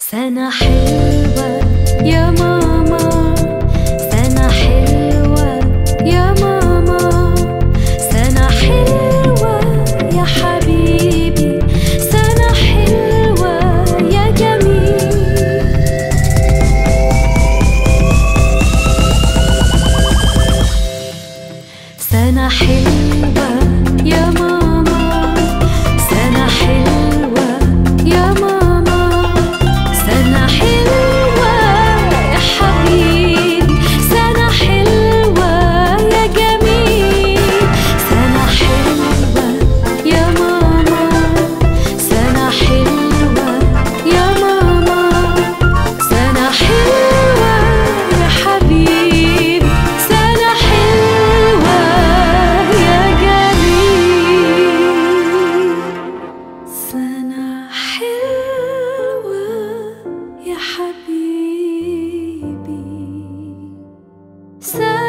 سنة حلوة يا ماما، سنة حلوة يا ماما، سنة حلوة يا حبيبي، سنة حلوة يا جميل. سنة حلوة يا ماما، سنة حلوة يا ماما، سنة حلوة يا حبيبي، سنة حلوة يا جميل. سنة حلوة يا ماما، سنة حلوة يا ماما، سنة حلوة يا حبيبي، سنة حلوة يا جميل. سنة حلوة يا حبيبي.